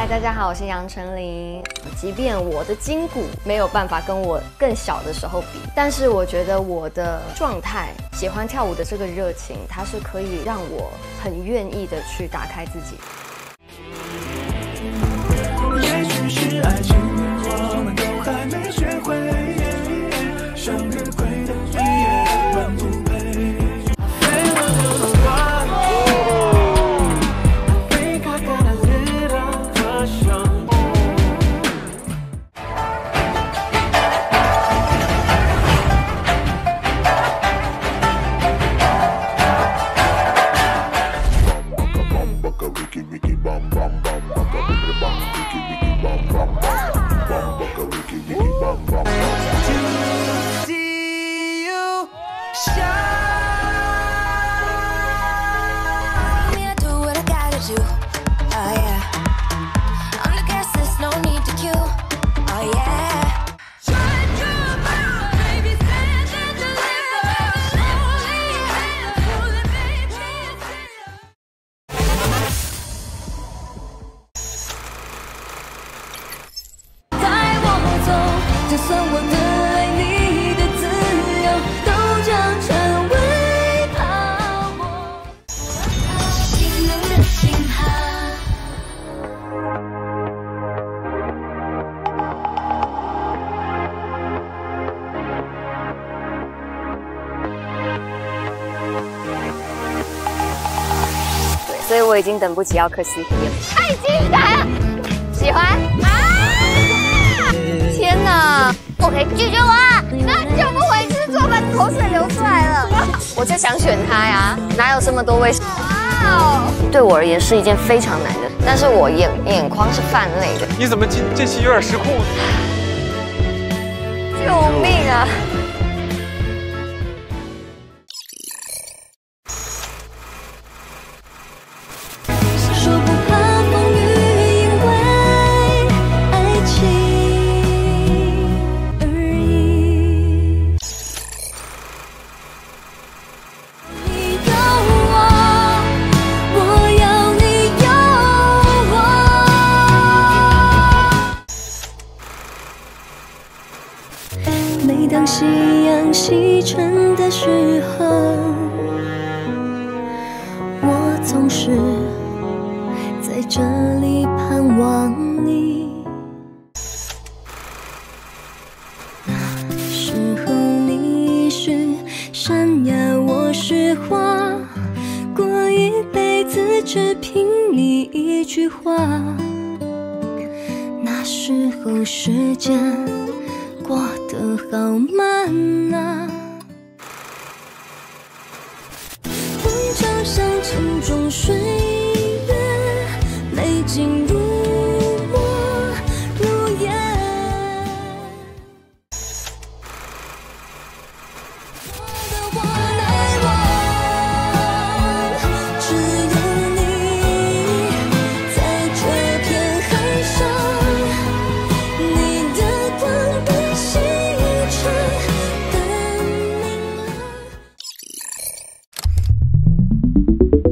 大家好，我是杨丞琳。即便我的筋骨没有办法跟我更小的时候比，但是我觉得我的状态、喜欢跳舞的这个热情，它是可以让我很愿意的去打开自己。 也许是爱情，我们都还没学会，向日葵的绿叶换不配。 就算我的爱你的自由都将成为泡沫。心灵的信号。 对，所以我已经等不及要磕 CP 了。太精彩了，喜欢啊！天哪 ！OK， 拒绝我啊！那救不回去，做把口水流出来了。我就想选他呀，哪有这么多位？哇！对我而言是一件非常难的，但是我眼眶是泛泪的。 你怎么这期有点失控？ 救命啊！ 说不怕风雨，因为爱情而已。你有我，我要你有我。每当夕阳西沉的时候，我总是在这里盼望你。那时候你是山崖，我是花，过一辈子只凭你一句话。那时候时间过得好慢啊，我就像沉重岁月，泪尽如墨如烟。我的我来往，只有你在这片海上，你的光比星辰更明亮。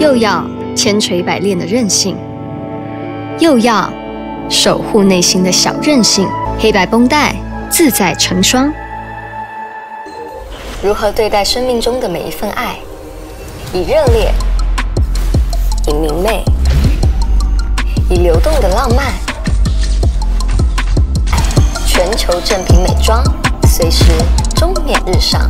又要千锤百炼的韧性，又要守护内心的小任性。黑白绷带，自在成双。如何对待生命中的每一份爱？以热烈，以明媚，以流动的浪漫。全球正品美妆，随时终免日上。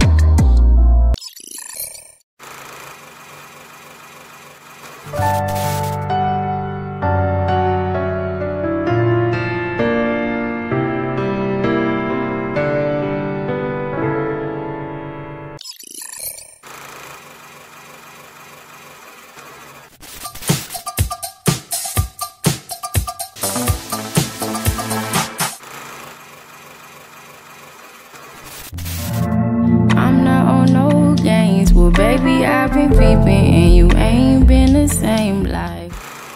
Well, baby, I've been peeping and you ain't been the same life.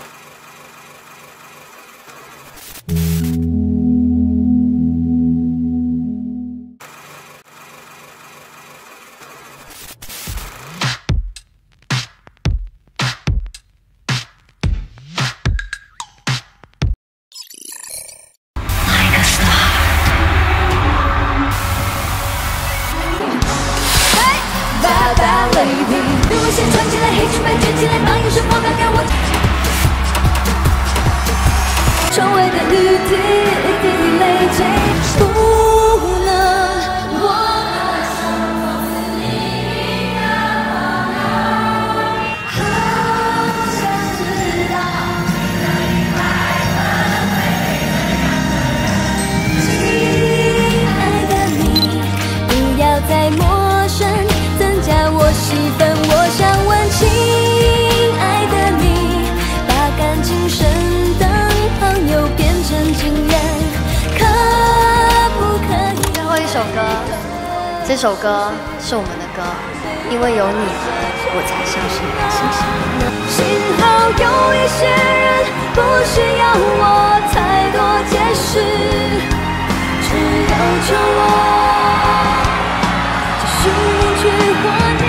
Like a star. 如果先穿起来黑裙白卷起来，帮有什么敢给我？窗外的雨滴一滴滴累积，不能忘。好想知道你的另外一半会亲爱的你，不要再陌生。加我戏份，我想问，亲爱的你，把感情升等朋友变成情人，可不可以？ 最后一首歌，这首歌是我们的歌，因为有你，我才相信星星。 幸好有一些人不需要我太多解释，只要求我继续去活。